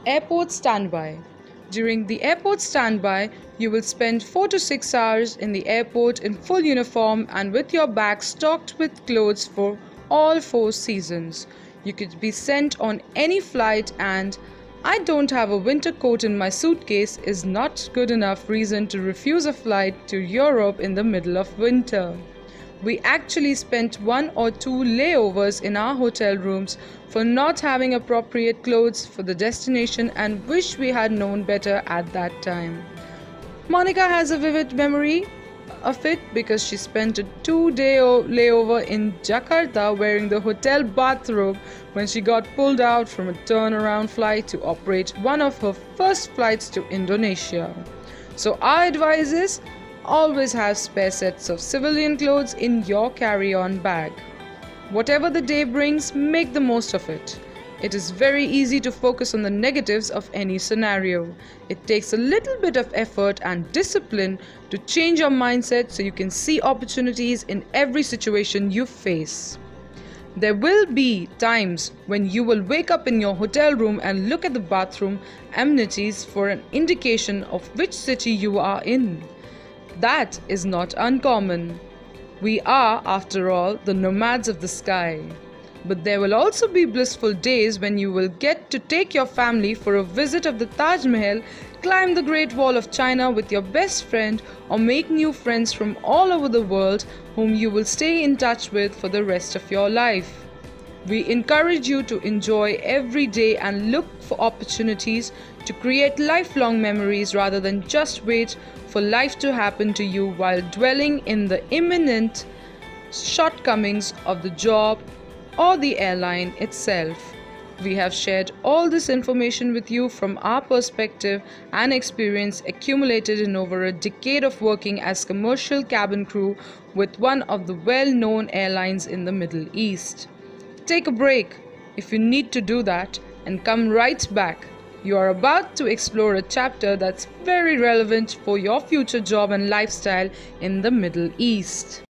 Airport Standby. During the airport standby, you will spend 4 to 6 hours in the airport in full uniform and with your bag stocked with clothes for all 4 seasons. You could be sent on any flight, and "I don't have a winter coat in my suitcase" is not good enough reason to refuse a flight to Europe in the middle of winter. We actually spent 1 or 2 layovers in our hotel rooms for not having appropriate clothes for the destination and wish we had known better at that time. Monica has a vivid memory of it because she spent a 2-day layover in Jakarta wearing the hotel bathrobe when she got pulled out from a turnaround flight to operate one of her first flights to Indonesia. So our advice is, always have spare sets of civilian clothes in your carry-on bag. Whatever the day brings, make the most of it. It is very easy to focus on the negatives of any scenario. It takes a little bit of effort and discipline to change your mindset so you can see opportunities in every situation you face. There will be times when you will wake up in your hotel room and look at the bathroom amenities for an indication of which city you are in. That is not uncommon. We are, after all, the nomads of the sky. But there will also be blissful days when you will get to take your family for a visit of the Taj Mahal, climb the Great Wall of China with your best friend, or make new friends from all over the world whom you will stay in touch with for the rest of your life. We encourage you to enjoy every day and look for opportunities to create lifelong memories rather than just wait for life to happen to you while dwelling in the imminent shortcomings of the job or the airline itself. We have shared all this information with you from our perspective and experience accumulated in over a decade of working as commercial cabin crew with one of the well-known airlines in the Middle East. Take a break if you need to do that and come right back. You are about to explore a chapter that's very relevant for your future job and lifestyle in the Middle East.